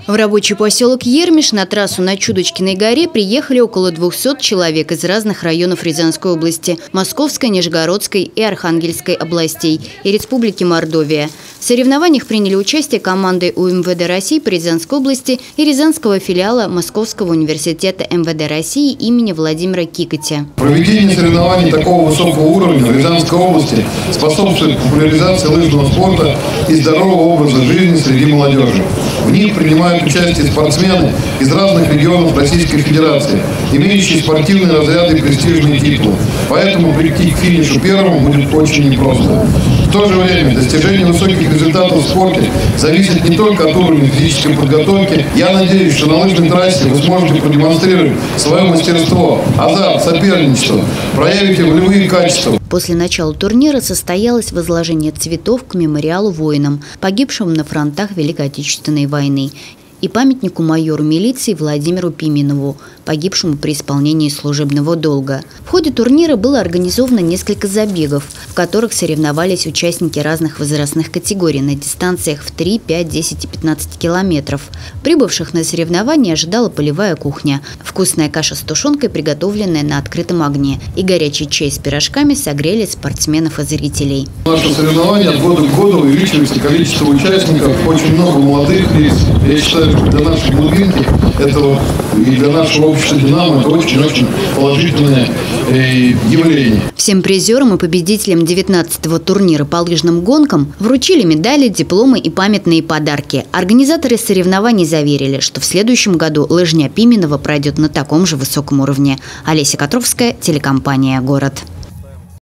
В рабочий поселок Ермиш на трассу на Чудочкиной горе приехали около 200 человек из разных районов Рязанской области, Московской, Нижегородской и Архангельской областей и Республики Мордовия. В соревнованиях приняли участие команды УМВД России по Рязанской области и Рязанского филиала Московского университета МВД России имени Владимира Кикотя. Проведение соревнований такого высокого уровня в Рязанской области способствует популяризации лыжного спорта и здорового образа жизни среди молодежи. В них принимают участие спортсмены из разных регионов Российской Федерации, имеющие спортивные разряды и престижные титулы. Поэтому прийти к финишу первым будет очень непросто. В то же время достижение высоких результатов в спорте зависит не только от уровня физической подготовки. Я надеюсь, что на лыжной трассе вы сможете продемонстрировать свое мастерство, азарт, соперничество, проявите волевые качества. После начала турнира состоялось возложение цветов к мемориалу воинам, погибшим на фронтах Великой Отечественной войны, и памятнику майору милиции Владимиру Пименову, погибшему при исполнении служебного долга. В ходе турнира было организовано несколько забегов, в которых соревновались участники разных возрастных категорий на дистанциях в 3, 5, 10 и 15 километров. Прибывших на соревнования ожидала полевая кухня, вкусная каша с тушенкой, приготовленная на открытом огне, и горячий чай с пирожками согрели спортсменов и зрителей. Наше соревнование от года к году увеличивается количество участников, очень много молодых лиц. Я считаю, что для нашей глубинки этого и для нашего общества «Динамо» это очень-очень положительное явление. Всем призерам и победителям 19-го турнира по лыжным гонкам вручили медали, дипломы и памятные подарки. Организаторы соревнований заверили, что в следующем году лыжня Пименова пройдет на таком же высоком уровне. Олеся Котровская, телекомпания «Город».